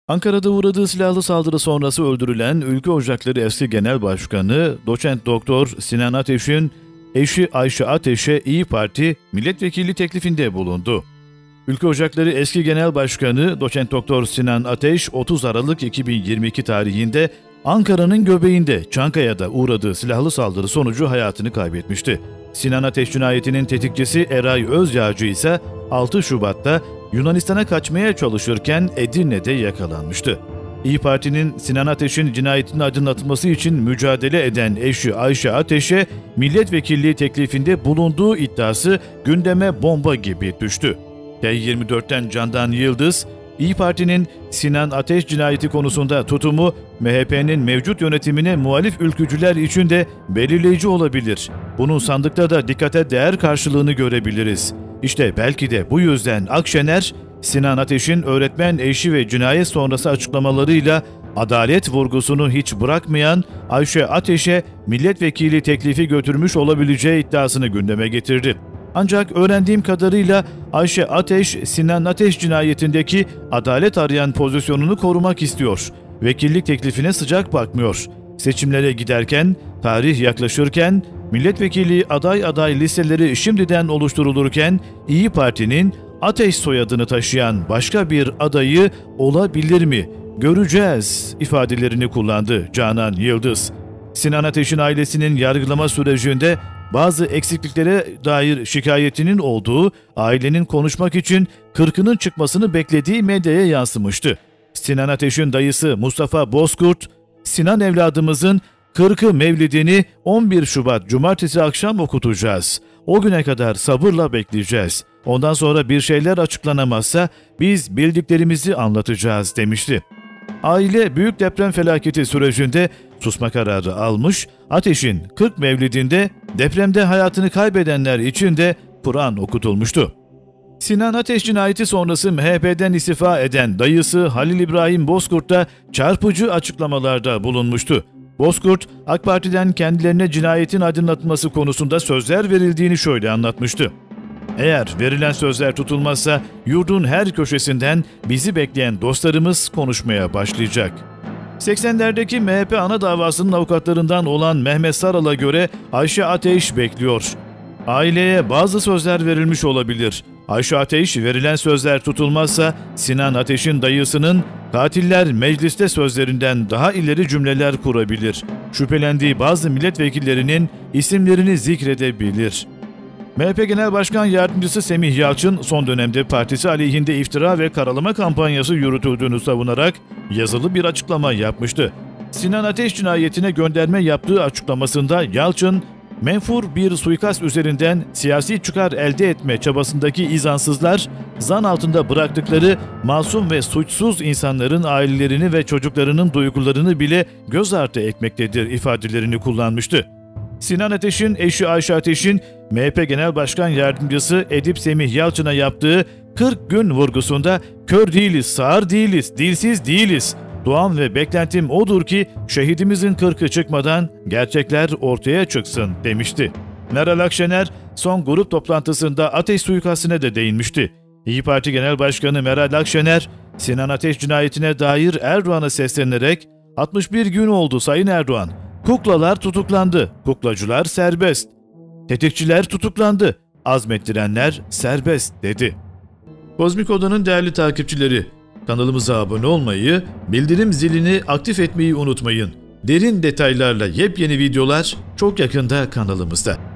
Ankara'da uğradığı silahlı saldırı sonrası öldürülen Ülke Ocakları eski Genel Başkanı Doçent Doktor Sinan Ateş'in eşi Ayşe Ateş'e İYİ Parti milletvekili teklifinde bulundu. Ülke Ocakları eski Genel Başkanı Doçent Doktor Sinan Ateş 30 Aralık 2022 tarihinde Ankara'nın göbeğinde Çankaya'da uğradığı silahlı saldırı sonucu hayatını kaybetmişti. Sinan Ateş cinayetinin tetikçisi Eray Özyağcı ise 6 Şubat'ta Yunanistan'a kaçmaya çalışırken Edirne'de yakalanmıştı. İYİ Parti'nin Sinan Ateş'in cinayetinin aydınlatılması için mücadele eden eşi Ayşe Ateş'e milletvekilliği teklifinde bulunduğu iddiası gündeme bomba gibi düştü. T24'ten Candan Yıldız, İYİ Parti'nin Sinan Ateş cinayeti konusunda tutumu MHP'nin mevcut yönetimine muhalif ülkücüler için de belirleyici olabilir. Bunun sandıkta da dikkate değer karşılığını görebiliriz. İşte belki de bu yüzden Akşener, Sinan Ateş'in öğretmen eşi ve cinayet sonrası açıklamalarıyla adalet vurgusunu hiç bırakmayan Ayşe Ateş'e milletvekili teklifi götürmüş olabileceği iddiasını gündeme getirdi. Ancak öğrendiğim kadarıyla Ayşe Ateş, Sinan Ateş cinayetindeki adalet arayan pozisyonunu korumak istiyor. Vekillik teklifine sıcak bakmıyor. Seçimlere giderken, tarih yaklaşırken, milletvekili aday listeleri şimdiden oluşturulurken İYİ Parti'nin Ateş soyadını taşıyan başka bir adayı olabilir mi? Göreceğiz ifadelerini kullandı Canan Yıldız. Sinan Ateş'in ailesinin yargılama sürecinde bazı eksikliklere dair şikayetinin olduğu, ailenin konuşmak için 40'ının çıkmasını beklediği medyaya yansımıştı. Sinan Ateş'in dayısı Mustafa Bozkurt, Sinan evladımızın 40'ı mevlidini 11 Şubat Cumartesi akşam okutacağız. O güne kadar sabırla bekleyeceğiz. Ondan sonra bir şeyler açıklanamazsa biz bildiklerimizi anlatacağız demişti. Aile büyük deprem felaketi sürecinde susma kararı almış, Ateş'in 40 mevlidinde depremde hayatını kaybedenler için de Kur'an okutulmuştu. Sinan Ateş cinayeti sonrası MHP'den istifa eden dayısı Halil İbrahim Bozkurt da çarpıcı açıklamalarda bulunmuştu. Bozkurt, AK Parti'den kendilerine cinayetin aydınlatılması konusunda sözler verildiğini şöyle anlatmıştı. Eğer verilen sözler tutulmazsa yurdun her köşesinden bizi bekleyen dostlarımız konuşmaya başlayacak. 80'lerdeki MHP ana davasının avukatlarından olan Mehmet Saral'a göre Ayşe Ateş bekliyor. Aileye bazı sözler verilmiş olabilir. Ayşe Ateş verilen sözler tutulmazsa Sinan Ateş'in dayısının katiller mecliste sözlerinden daha ileri cümleler kurabilir. Şüphelendiği bazı milletvekillerinin isimlerini zikredebilir. MHP Genel Başkan Yardımcısı Semih Yalçın son dönemde partisi aleyhinde iftira ve karalama kampanyası yürütüldüğünü savunarak yazılı bir açıklama yapmıştı. Sinan Ateş cinayetine gönderme yaptığı açıklamasında Yalçın, menfur bir suikast üzerinden siyasi çıkar elde etme çabasındaki izansızlar, zan altında bıraktıkları masum ve suçsuz insanların ailelerini ve çocuklarının duygularını bile göz ardı etmektedir ifadelerini kullanmıştı. Sinan Ateş'in eşi Ayşe Ateş'in MHP Genel Başkan Yardımcısı Edip Semih Yalçın'a yaptığı 40 gün vurgusunda kör değiliz, sağır değiliz, dilsiz değiliz. Duam ve beklentim odur ki şehidimizin 40'ı çıkmadan gerçekler ortaya çıksın demişti. Meral Akşener son grup toplantısında Ateş suikastine de değinmişti. İYİ Parti Genel Başkanı Meral Akşener, Sinan Ateş cinayetine dair Erdoğan'a seslenerek 61 gün oldu Sayın Erdoğan. Kuklalar tutuklandı, kuklacılar serbest. Tetikçiler tutuklandı, azmettirenler serbest dedi. Kozmik Oda'nın değerli takipçileri, kanalımıza abone olmayı, bildirim zilini aktif etmeyi unutmayın. Derin detaylarla yepyeni videolar çok yakında kanalımızda.